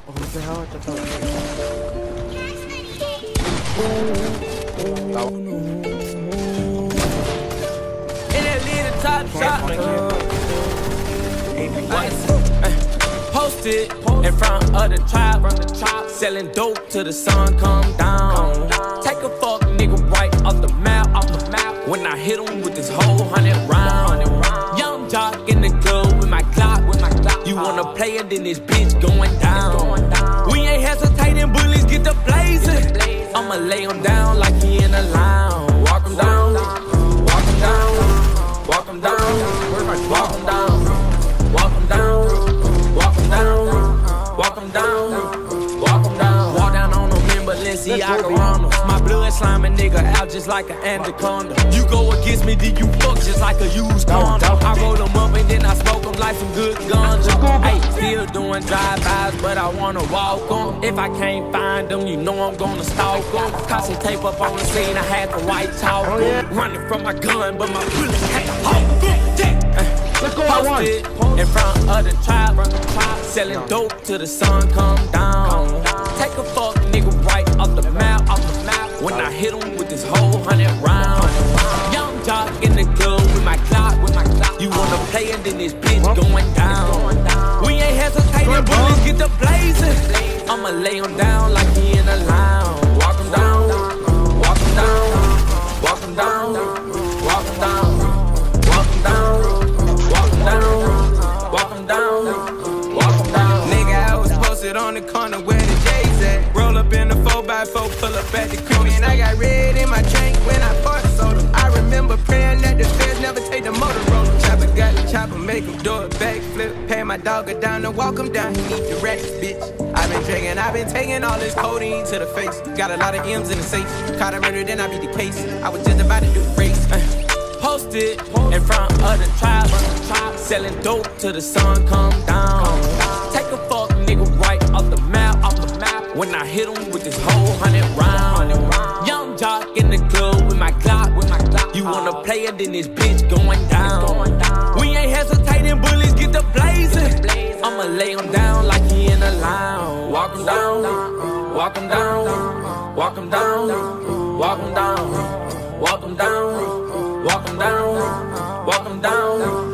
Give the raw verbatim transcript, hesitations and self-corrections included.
Who the hell is that? In that little top shop, posted in front of the tribe, selling dope till the sun come down. Take a fuck nigga right off the map, off the map. When I hit him with this whole hundred round, young jock in the club with my Glock, with my Glock. You wanna play it, then this bitch going down. We ain't hesitating, bullies get the blazing. I'ma lay him down like he in a lounge. Walk him down, walk him down, walk him down, walk him down, walk him down, walk him down, walk him down, walk him down. Walk down on them in Balenciaga Ronalds. My blood sliming nigga out just like an anaconda. You go against me, then you fuck just like a used condom. I roll them up and then I smoke them like some good guns. Hey, still doing drive-bys, but I wanna walk them. If I can't find them, you know I'm gonna stalk them. Caught some tape up on the scene, I had the white talk. Running from my gun, but my bullets had to hold them. Let's go at once. In front of the tribe, selling dope till the sun come down. Take a fuck nigga right off the map, off the map. When I hit him with this whole hundred round. Young jock in the club with my Glock, with my Glock. You wanna play it, then this bitch going down. We ain't hesitating, bullies get the blazing. I'ma lay him down like he in a lounge. Walk him down, walk him down, walk him down, walk him down, walk him down, walk him down, walk him down, walk him down. Nigga, I was posted on the corner where the J's at. Roll up in the four by four, pull up at the crib. And I got red in my drink when I bought the soda. I remember praying that the feds never take the Motorola. Chopper got the chopper, make him do a backflip. Pay my dog a down to walk him down, he eat the racks, bitch. I've been drinking, I've been taking all this codeine to the face. Got a lot of M's in the safe. Caught a murder, then I beat the case. I was just about to do the race. Uh, posted in front of the tribe, selling dope till the sun come down. Take a fuck nigga right off the map, off the map. When I hit him with this whole hundred round. Young jock in the club with my Glock, with my Glock. You wanna play it, then this bitch going down. We ain't hesitating, bullies get the blazing. I'ma lay him down like he in a lounge. Walk him down, walk him down, walk him down, walk him down, walk him down, walk him down, walk him down.